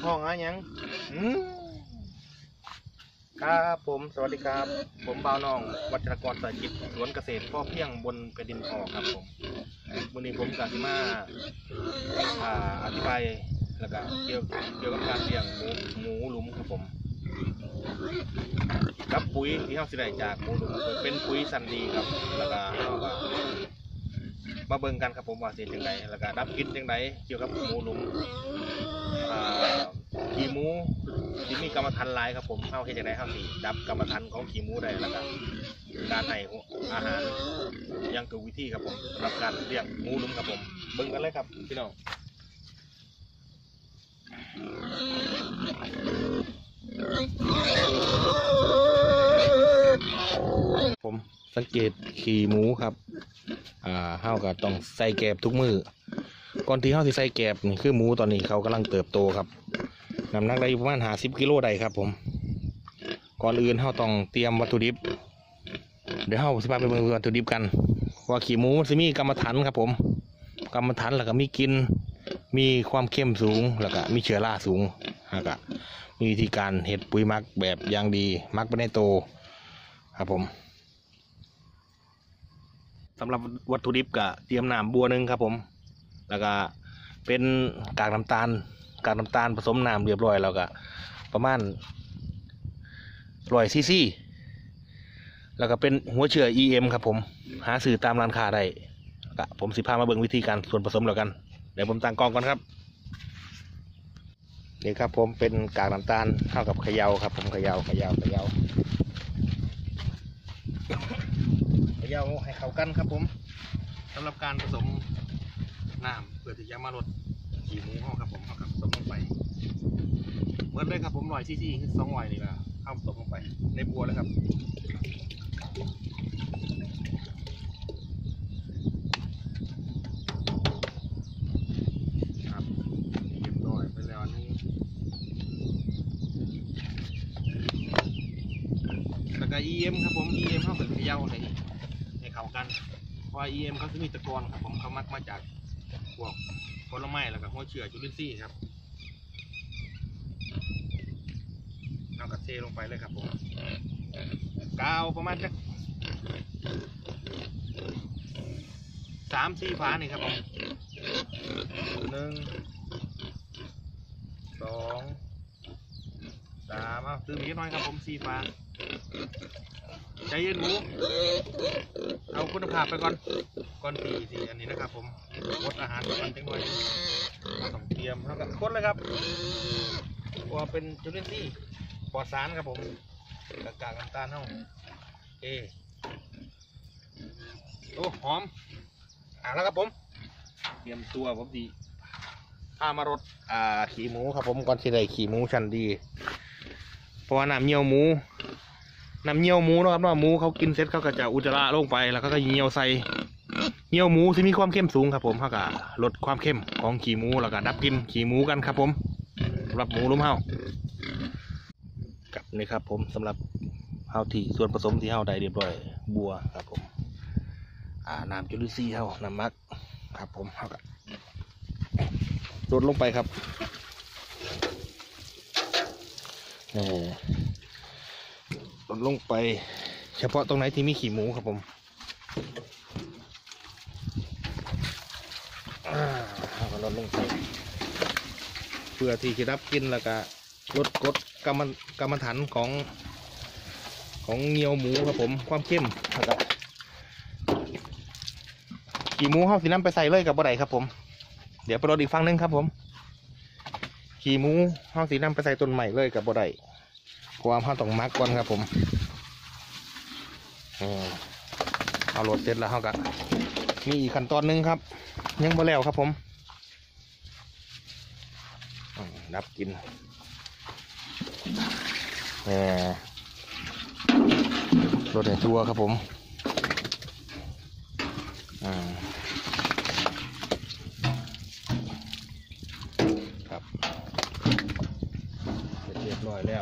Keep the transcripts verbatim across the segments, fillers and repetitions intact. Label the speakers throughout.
Speaker 1: ท้องอะไรยังครับผมสวัสดีครับผมบ่าวน้องวัชรกรสายจิตสวนเกษตรพ่อเพียงบนแผ่นดินทองครับผมวันนี้ผมกับที่มาอธิบายแล้วก็เกี่ยวเกี่ยวกับการเลี้ยงหมูหมูหลุมครับผมกับปุ๋ยที่เขาสิได้จากหมูหลุมเป็นปุ๋ยสันดีครับแล้วก็เขาก็มาเบิ่งกันครับผมว่าสิจังไดแล้วก็ดับกลิ่นจังไดเกี่ยวกับหมูหลุมขี้หมูที่มีกรรมฐานหลายครับผมเข้าเฮ็ดจังไดเข้าสิดับกรรมฐานของขี้หมูได้แล้วก็การให้อาหารยังถูกวิธีครับผมสำหรับการเลี้ยงหมูหลุมครับผมเบิ่งกันเลยครับพี่น้องผมสังเกตขี้หมูครับอ่าเฮาก็ต้องใส่แกบทุกมือก่อนที่เฮาสิใส่แกบนี่คือหมูตอนนี้เขากำลังเติบโตครับน้ำหนักได้ประมาณห้าสิบกิโลได้ครับผมก่อนอื่นเฮาต้องเตรียมวัตถุดิบเดี๋ยวเฮาสิพาไปเบิ่งวัตถุดิบกันว่าขี้หมูมันสิมีกรรมฐานครับผมกรรมฐานแล้วก็มีกลิ่นมีความเข้มสูงแล้วก็มีเชื้อราสูงแล้วก็มีวิธีการเฮ็ดปุ๋ยหมักแบบอย่างดีหมักไปในโตครับผมสำหรับวัตถุดิบก็เตรียมน้ำบัวหนึ่งครับผมแล้วก็เป็นกากน้ำตาลกากน้ำตาลผสมน้ำเรียบร้อยแล้วก็ประมาณร้อยซีซีแล้วก็เป็นหัวเชื้อ อี เอ็ม ครับผมหาซื้อตามร้านค้าได้ก็ผมสิพามาเบิ่งวิธีการส่วนผสมแล้วกันเดี๋ยวผมตั้งกล้องก่อนครับนี่ครับผมเป็นกากน้ำตาลเท่ากับเขย่าครับผมเขย่าเขย่าเขย่าเขย่าให้เข้ากันครับผมสำหรับการผสมน้ำเพื่อที่จะมาลดขี้หมูห้องครับผมเข้ากับผสมลงไปเหมือนเลยครับผมหน่อยซีซีคือสองหน่อยนี่แหละเข้าผสมลงไปในบัวเลยครับครับเก็บน้อยไปแล้วอันนี้แล้วก็ อี เอ็ม ครับผม อี เอ็ม เข้ากับเขย่าให้ให้เข้ากันเพราะ อี เอ็ม เขาจะมีตะกอนครับผมเขามักมาจากพวกผลไม้แล้วก็หัวเชื้อจุลินทรีย์ครับเอากระเทลงไปเลยครับผมกาวประมาณสักสามสี่ฝานี่ครับผมหนึ่งสองสามเอาซื้อมีน้อยครับผมสี่ฝาใจเย็นหมูเอาคุณภาพไปก่อนก่อนตีสีอันนี้นะครับผมงดอาหารประมาณจังหน่อยเราต้องเตรียมแล้วก็คนเลยครับว่าเป็นจุลินทรีย์ปลอดสารครับผมกากากน้ำตาลเท่าเอโอ้หอมอ่าแล้วครับผมเตรียมตัวผมดีพามารดอ่าขี้หมูครับผมก่อนที่ได้ขี้หมูชั้นดีเพราะว่าน้ำเยี่ยวหมูน้ำเยี่ยวหมูนะครับว่าหมูเขากินเสร็จเขาก็จะอุจจาระลงไปแล้วก็เยี่ยวใส่เยี่ยวหมูที่มีความเข้มสูงครับผมเขาก็ลดความเข้มของขี้หมูแล้วก็ดับกลิ่นขี้หมูกันครับผมสำหรับหมูลุ่มเฮากับนี่ครับผมสำหรับเฮาที่ส่วนผสมที่เฮาได้เรียบร้อยบัวครับผมอ่าน้ำจุลินทรีย์เฮาน้ำมักครับผมเฮาก็ลดลงไปครับนี่ลดลงไปเฉพาะตรงไหนที่มีขี้หมูครับผมเอาลดลงไปเพื่อที่จะรับกินแล้วก็ลดกรดกรรมกรรมฐานของของเงียวหมูครับผมความเข้มแล้วก็ขี้หมูเขาสีน้ำไปใส่เลยกับบ่ได้ครับผมเดี๋ยวไปรดอีกฝั่งนึงครับผมขี้หมูเขาสีน้ำไปใส่ต้นใหม่เลยกับบ่ได้ความเขาต้องมักก่อนครับผมเอาโหลดเสร็จแล้วเขาก็มีอีกขั้นตอนนึงครับยังบ่แล้วครับผมดับกินแหมรถในตัวครับผมอ่าครับเรียบร้อยแล้ว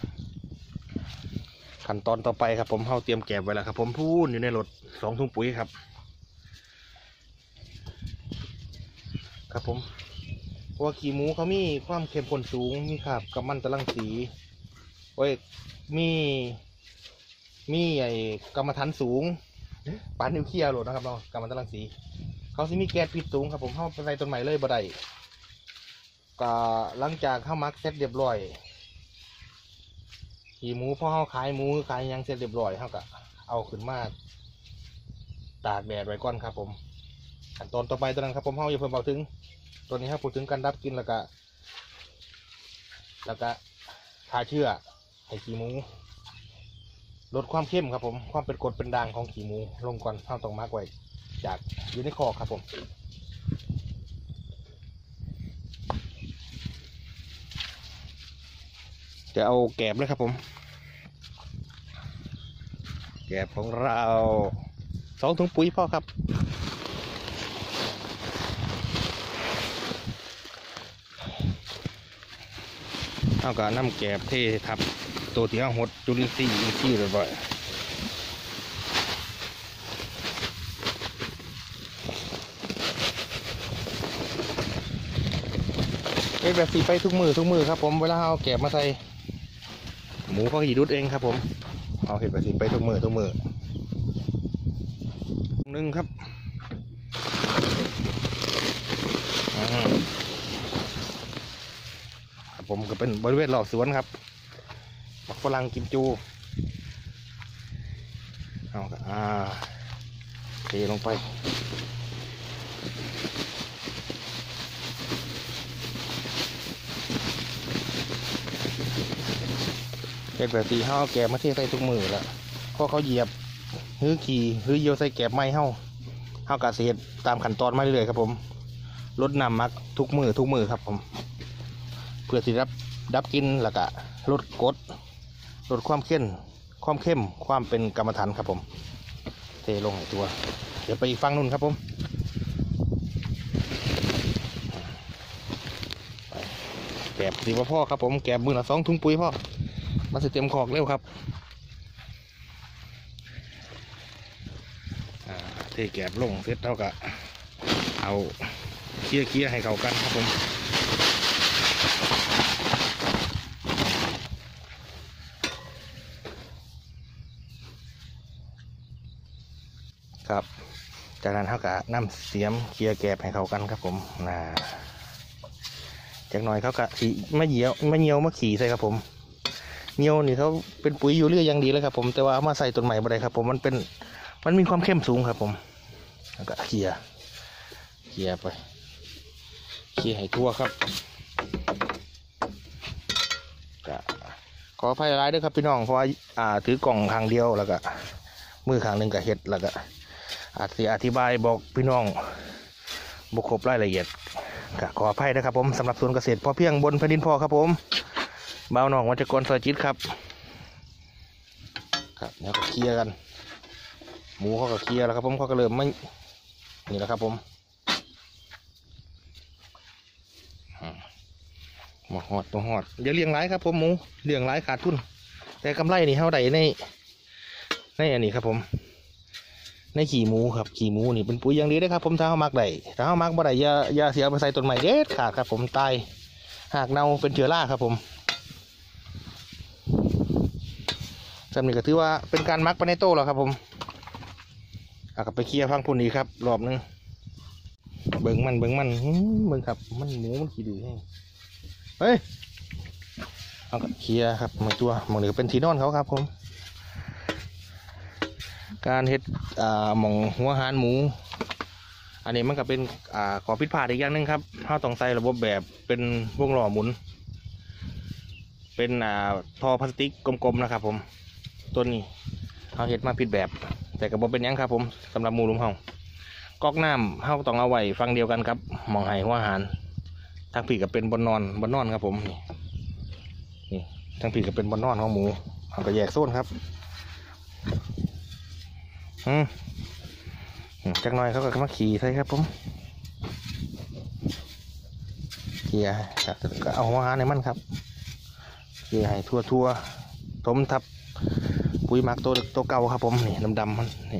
Speaker 1: ขั้นตอนต่อไปครับผมเข้าเตรียมแกบไว้แล้วครับผมพูนอยู่ในรถสองถุงปุ๋ยครับครับผมเพราะว่าขี้หมูเขามีความเข้มข้นสูงมีคราบกัมมันตรังสีโอ้ยมีมีไอ้กรรมฐานสูงปานนิวเคลียร์โหลดนะครับเนาะกรรมฐานรังสีเขาสิมีแก๊สพิษสูงครับผมเข้าไปใส่ต้นไม้เลยบ่ได้ก็หลังจากเข้ามักเสร็จเรียบร้อยขี่หมูพอเขาขายหมูขายยังเสร็จเรียบร้อยเขาก็เอาขึ้นมาตากแดดไว้ก่อนครับผมขั้นตอนต่อไปตัวนั้นครับผมเขาอย่าเพิ่มเบาถึงตัวนี้ครับพูดถึงการดับกลิ่นแล้วก็แล้วก็ทาเชื่อให้ขี้หมูลดความเข้มครับผมความเป็นกรดเป็นด่างของขี้หมูลงก่อนเขาต้องมักไว้จากอยู่ในคอครับผมจะเอาแกบเลยครับผมแกบของเราสองถุงปุ๋ยพ่อครับเอากระน้ำแกบเททับตัวที่เอาหดจุลินทรีย์อินทรีย์บ่อยๆเป็นแบบสีไปทุกมือทุกมือครับผมเวลาเอาแกบมาใส่หมูเขาหีดุดเองครับผมเอาเห็ดแบบสีไปทุกมือทุกมือหนึ่งครับผมก็เป็นบริเวณรอบสวนครับบักฝรั่งกิมจูเอาอ่าเทลงไปเป็นแบบสีห้าแกบมาเทใส่ทุกมือแล้วพอเขาเหยียบหื้อขี่หื้อเยียวใส่แกบไม้เห่าเห่ากาเสียดตามขั้นตอนมาเรื่อยๆครับผมลดน้ำมักทุกมือทุกมือครับผมเพื่อที่รับดับกินแล้วก็ลดกรดลดความเข้มความเข้มความเป็นกรรมฐานครับผมเทลงในตัวเดี๋ยวไปอีกฝั่งนู่นครับผมแกบสีพ่อครับผมแกบมือละสองถุงปุ๋ยพ่อมาเต็มคอกเร็วครับเทแกบลงเสร็จเท่ากับเอาเคี่ยวเคี่ยวให้เข้ากันครับผมครับจากนั้นเท่ากับน้ำเสียมเคี่ยวแกบให้เข้ากันครับผมนะจากหน่อยเขากะขี่ไม่เหี่ยวไม่เหี่ยวมาขี่ใส่ครับผมเหี่ยวนี่เขาเป็นปุ๋ยอยู่เรื่อยอย่างดีเลยครับผมแต่ว่าเอามาใส่ต้นใหม่บ่ได้ครับผมมันเป็นมันมีความเข้มสูงครับผมแล้วก็เคี่ยวเคี่ยวไปเคี่ยวให้ทั่วครับก็ขออภัยร้ายด้วยครับพี่น้องเพราะว่าอ่าถือกล่องทางเดียวแล้วก็มือข้างหนึ่งกับเห็ดแล้วก็อาจจะอธิบายบอกพี่น้องบุคคลรายละเอียดขออภัยนะครับผมสำหรับสวนเกษตรพอเพียงบนแผ่นดินพ่อครับผมบ่าวน้องวัชกรซอยจิตครับครับแล้วก็เคลียร์กันหมูเขาก็เคลียร์แล้วครับผมเขาก็เริ่มไม่นี่แหละครับผมหมดหอดตัวหอดอย่าเลี้ยงร้ายครับผมหมูเลี้ยงร้ายขาดทุนแต่กำไรนี่เท่าไหร่ในในอันนี้ครับผมในขี่หมูครับขี่หมูนี่เป็นปุ๋ยอย่างดีได้ครับผมถ้าเขามักได้ถ้าเขามักบ่ได้อย่าอย่าเสียไปใส่ต้นไม้เด็ดขาดครับผมตายหากเน่าเป็นเชื้อราครับผมสำนึกก็ถือว่าเป็นการมักไปในโต้แล้วครับผมเอากลับไปเคลียร์ฟังพุ่นอีกครับรอบนึงเบิ่งมันเบิ่งมันเบิ่งครับมันหมูมันขี้ดื้อเฮ้ยเอากลับเคลียร์ครับมาตัวมองเหลือเป็นทีนอนเขาครับผมการเฮ็ดอ่าหม่องหัวหารหมูอันนี้มันก็เป็นอ่าขอผิดพลาดอีกอย่างนึงครับเราต้องใส่ระบบแบบเป็นวงล้อหมุนเป็นอ่าท่อพลาสติกกลมๆนะครับผมตัวนี้เราเฮ็ดมาผิดแบบแต่ก็บ่เป็นยังครับผมสำหรับหมูลุมเฮาก๊อกน้ำเฮาต้องเอาไว้ฟังเดียวกันครับหม่องให้หัวหารทางผีก็เป็นบนนอนบนนอนครับผมนี่นี่ทางผีก็เป็นบนนอนของหมูเราก็แยกโซนครับอืมจากหน่อยเขาก็มาขี่ใช่ครับผมขี่ก็เอาหัวหาในมันครับขี่ให้ทั่วทั่วถมทับปุ๋ยหมักตัวตัวเก่าครับผมนี่ดำดำมันนี่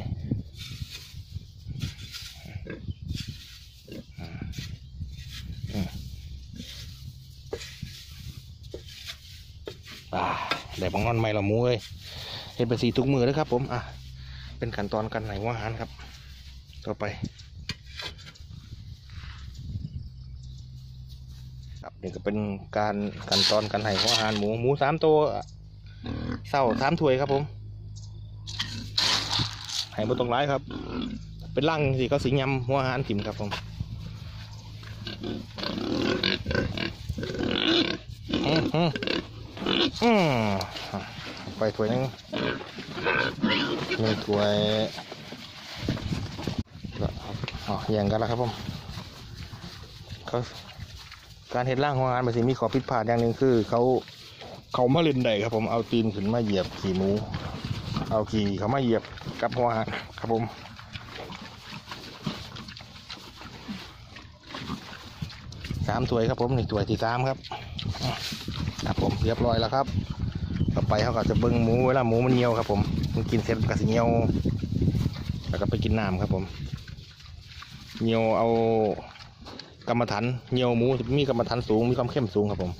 Speaker 1: อ่าได้บังนอนไม่ละมูเลยเห็นเป็นสีทุกมือเลยครับผมอ่ะเป็นขั้นตอนการไหนหัวอาหารครับต่อไปครับนี่ก็เป็นการขั้นตอนการไหหัวอาหารหมูหมูสามตัวเศร้าสามถ้วยครับผมไหบนตรงร้ายครับเป็นร่างสิเขาสิยำหัวอาหารถิ่มครับผมอืมอืมอืมไปถ้วยนึงมีถ้วยก็อ๋อแย่งกันแล้วครับผมเขาการเห็ดร่างของงานมันสิมีขอผิดพลาดอย่างหนึ่งคือเขาเขามาเล่นได้ครับผมเอาตีนขึ้นมาเหยียบขี่หมูเอาขี่เขามาเหยียบกับหัวอาหารครับผมสามถ้วยครับผมนี่ถ้วยที่สามครับครับผมเรียบร้อยแล้วครับต่อไปเขาก็จะเบิ้งหมูเวลาหมูมันเหี่ยวครับผมมันกินเสร็จก็สิเหี่ยวแล้วก็ไปกินน้ำครับผมเหี่ยวเอากรรมฐานเหี่ยวหมูมีกรรมฐานสูงมีความเข้มสูงครับผม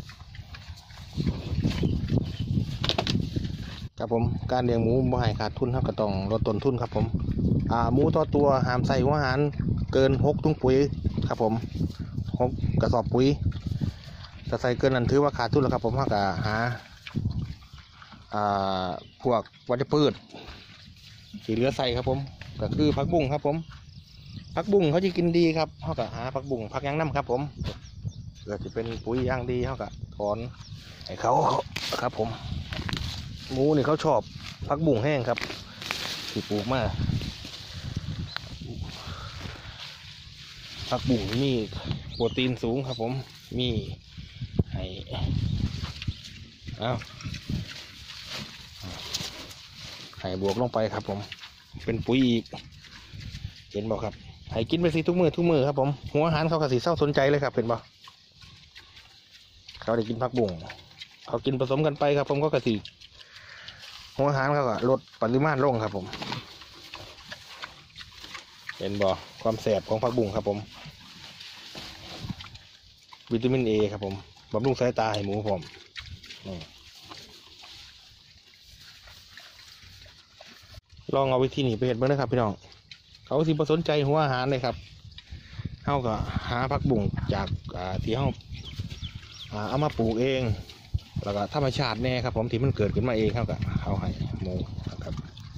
Speaker 1: ครับผมการเลี้ยงหมูบ่ให้ขาดทุนครับก็ต้องลดต้นทุนครับผมอ่าหมูต่อตัวห้ามใส่หัวอาหารเกินหกถุงปุ๋ยครับผมหกกระสอบปุ๋ยถ้าใส่เกินนั้นถือว่าขาดทุนแล้วครับผมเขาก็หาอ่าพวกวัชพืชที่เหลือใส่ครับผมก็คือผักบุ้งครับผมผักบุ้งเขาจะกินดีครับเขาก็หาผักบุ้งผักยางน้ำครับผมเกิดจะเป็นปุ๋ยอย่างดีเขาก็ถอนให้เขาครับผมหมูนี่เขาชอบผักบุ้งแห้งครับที่ปลูกมาผักบุ้งมีโปรตีนสูงครับผมมีให้อ้าวให้บวกลงไปครับผมเป็นปุ๋ยอีกเห็นบอกครับให้กินไปสิทุกมือทุกมือครับผมหัวอาหารเขากระสีเศร้าสนใจเลยครับเห็นบอกเขาได้กินผักบุ้งเขากินผสมกันไปครับผมก็กระสีหัวอาหารเขาก็ลดปริมาณลงครับผมเห็นบอกความแสบของผักบุ้งครับผมวิตามินเอครับผมบำรุงสายตาให้หมูผมลองเอาวิธีนี้ไปเห็ดเบ้างนะครับพี่น้องเขาสิบ่สนใจหัวอาหารเลยครับเขาก็หาผักบุ้งจากที่เขาเอามาปลูกเองแล้วก็ธรรมชาติแน่ครับผมที่มันเกิดขึ้นมาเองเขาก็เอาให้หมูนะครับ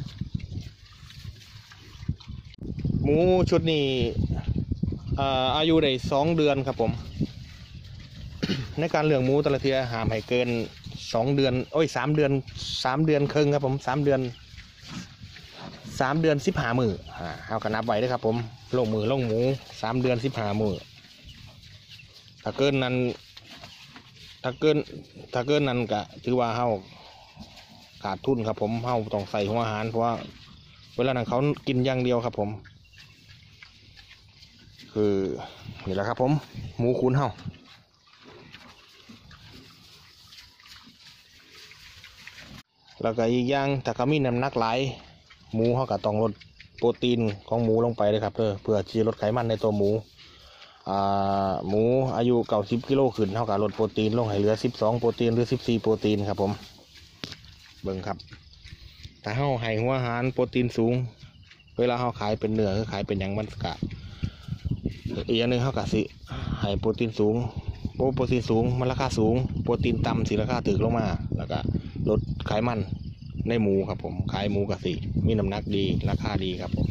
Speaker 1: หมูชุดนี้อายุได้สองเดือนครับผมในการเลี้ยงหมูแต่ละเทียหามให้เกินสองเดือนโอ้ยสามเดือนสามเดือนครึ่งครับผมสามเดือนสามเดือนสิบห้ามืออ่าเอากันนับไว้ด้วยครับผมลงมือลงหมูสามเดือนสิบห้ามือถ้าเกินนั้นถ้าเกินถ้าเกินนั้นก็ถือว่าเฮาขาดทุนครับผมเฮาต้องใส่หัวอาหารเพราะว่าเวลานั้นเขากินอย่างเดียวครับผมคือนี่แหละครับผมหมูคูนเฮาแล้วก็อีกอย่างถ้าเขามีน้ำหนักหลายหมูเขาก็ต้องลดโปรตีนของหมูลงไปเลยครับเพื่อเพื่อที่จะลดไขมันในตัวหมูอ่าหมูอายุเก้าสิบกิโลขึ้นเขาก็ลดโปรตีนลงให้เหลือสิบสองโปรตีนหรือสิบสี่โปรตีนครับผมเบิ่งครับถ้าเขาให้หัวอาหารโปรตีนสูงเวลาเขาขายเป็นเนื้อคือขายเป็นอย่างมันกะอีกอย่างหนึ่งเขากะสิให้โปรตีนสูงโปรโปรตีนสูงมันราคาสูงโปรตีนต่ำสิราคาตึกลงมาแล้วก็ลดไขมันในหมูครับผมขายหมูกะสิมีน้ำหนักดีราคาดีครับผม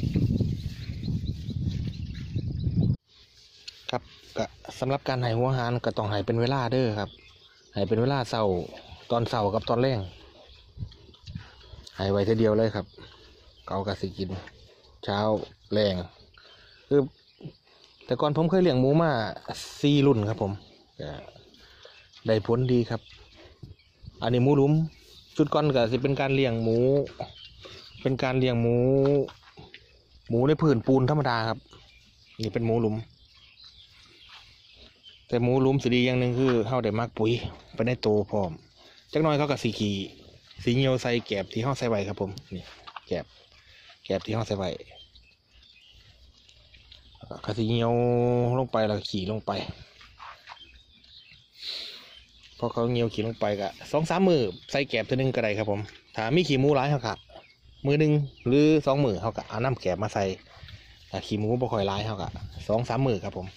Speaker 1: ครับก็สำหรับการให้หัวอาหารก็ต้องให้เป็นเวลาเด้อครับให้เป็นเวลาเช้าตอนเช้ากับตอนแรงให้ไว้ทีเดียวเลยครับเขากะสิกินเช้าแรงคือแต่ก่อนผมเคยเลี้ยงหมูมาสี่รุ่นครับผมได้ผลดีครับอันนี้หมูหลุมชุดก่อนก็สิเป็นการเลี้ยงหมูเป็นการเลี้ยงหมูหมูในพื้นปูนธรรมดาครับนี่เป็นหมูหลุมแต่หมูหลุมสีดีอย่างหนึ่งคือเขาได้มากปุ๋ยไปในโตพร้อมจักน้อยเขากับสีขีสีเงียวใส่แกบที่ห้องใส่ใบครับผมนี่แกบแกบที่ห้องใส่ใบกระสีเงียวลงไปแล้วขี่ลงไปพอเขาเงียวขี้ลงไปก็สองสามมือใส่แกบตัวหนึงก็ได้ครับผมถ้ามีขี้หมูหลายเขาก็มือหนึ่งหรือสองมือเขาก็เอาน้ำแกบมาใส่ถ้าขี้หมูบ่ค่อยหลายเขาก็สองสามมือครับผม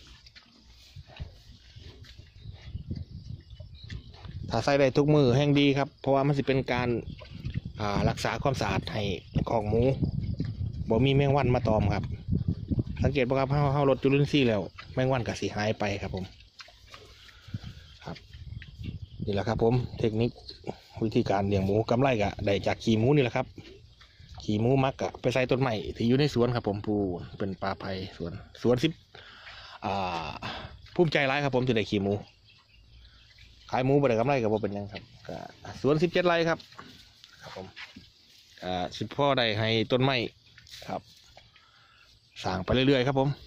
Speaker 1: ถ้าใส่ได้ทุกมือแห้งดีครับเพราะว่ามันจะเป็นการรักษาความสะอาดให้ของหมูบ่มีแมงวันมาตอมครับสังเกตป่ะครับเขาเขาลดจุลินทรีย์แล้วแมงวันก็สิหายไปครับผมครับนี่แหละครับผมเทคนิควิธีการเลี้ยงหมูกำไรก็ได้จากขี้หมูนี่แหละครับขี้หมูมักกะไปใส่ต้นไม้ที่อยู่ในสวนครับผมปูเป็นป่าไผ่สวนสวนสิบอ่าภูมิใจร้ายครับผมจะได้ขี้หมูขายหมูไปได้กำไรกับผมเป็นยังครับก็สวนสิบเจ็ดไร่ครับครับผมอ่าสิบพ่อได้ให้ต้นไม้ครับสร้างไปเรื่อยๆครับผม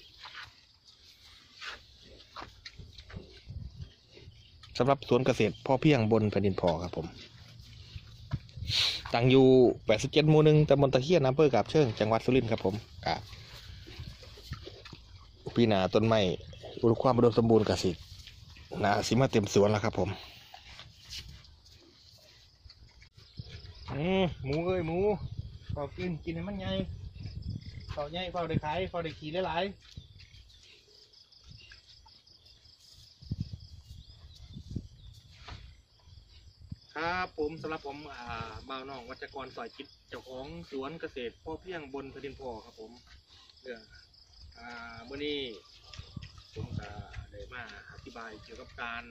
Speaker 1: สำหรับสวนเกษตรพ่อเพียงบนแผ่นดินพอครับผมตั้งอยู่แปดสิบเจ็ดหมู่หนึ่งตำบลตะเคียนอำเภอกาบเชิงจังหวัดสุรินทร์ครับผมอ่าปีหน้าต้นไม้อุดมความอุดมสมบูรณ์เกษตรนาสิมาเต็มสวนแล้วครับผมอืมหมูเอ้ยหมูเฝ้ากินกินให้มันใหญ่เฝ้าใหญ่เฝ้าได้ขายเฝ้าได้ขี่หลายๆครับผมสำหรับผมอ่าบ่าวน้องวัชกรสอยจิตเจ้าของสวนเกษตรพ่อเพียงบนแผ่นดินพอครับผมเรื่องอ่าเมื่อนี้ผมจะได้มาอธิบายเกี่ยวกับการ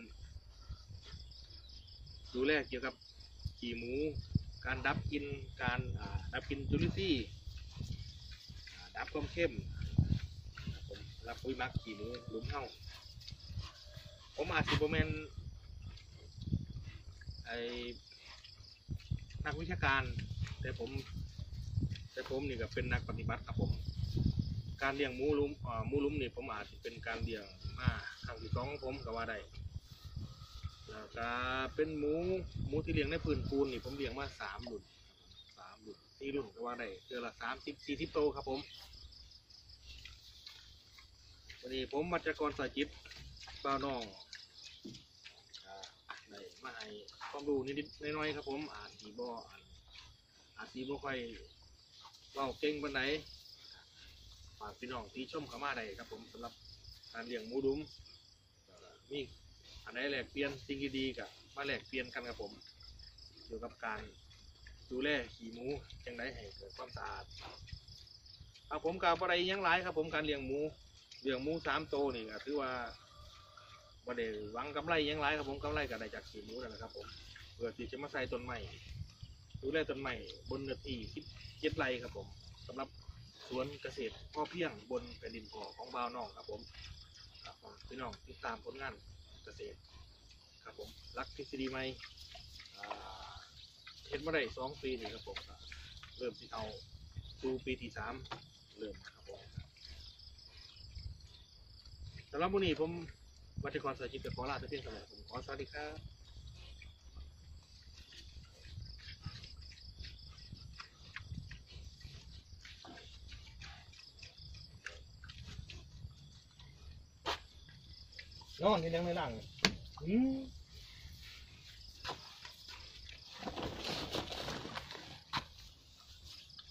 Speaker 1: ดูแลเกี่ยวกับขี่หมูการดับกินการดับกินจุลินทรีย์ดับความเข้มผมรับปุ๋ยมักขี่หมูหลุมเห่าผมอาจสิบแมนไอนักวิชาการแต่ผมแต่ผมนี่ก็เป็นนักปฏิบัติครับผมการเลี้ยงหมูลุมหมูลุมนี่ผมอาจจะเป็นการเลี้ยงมาครั้งที่สองของผมก็ว่าได้แล้วก็เป็นหมูหมูที่เลี้ยงในพื้นปูนนี่ผมเลี้ยงมาสามรุ่นสามรุ่นสี่รุ่นก็ว่าได้เดือนละสามสิบสี่สิบโตครับผมวันนี้ผมมัจจกรสายจิตบ่าวน้องได้มาให้ความรู้นิดๆน้อยๆครับผมอ่านสีบ่อ่านอ่านสีบ่ค่อยเล่าเก่งปานไหนฝากพี่น้องที่ชมเข้ามาได้ครับผมสำหรับการเลี้ยงหมูดุมมีอันไหนแลกเปลี่ยนสิ่งดีๆกับมาแลกเปลี่ยนกันครับผมเกี่ยวกับการดูแลขี่หมูจังไดให้เกิดความสะอาดครับผมกับอะไรยังหลายครับผมการเลี้ยงหมูเลี้ยงหมูสามโตนี่ก็ถือว่าบ่ได้หวังกำไรยังหลายครับผมกำไรก็ได้จากขี่หมูนั่นแหละครับผมเพื่อที่จะมาใส่ต้นไม้ดูแลต้นไม้บนเนื้อที่สิบเจ็ดไร่ครับผมสำหรับสวนเกษตรพ่อเพียงบนแผ่นดินพอของบ่าวน้องครับผมครับพี่น้องติดตามผลงานเกษตรครับผมรักทฤษฎีใหม่เห็นมาได้สองปีนี่ครับผมเริ่มที่เอาสู่ปีที่สามเริ่มครับผมสำหรับวันนี้ผมวัชกรสายจิตขอลาไปเพียงเท่านี้ผมขอสวัสดีครับนอนยังไม่หลังอืม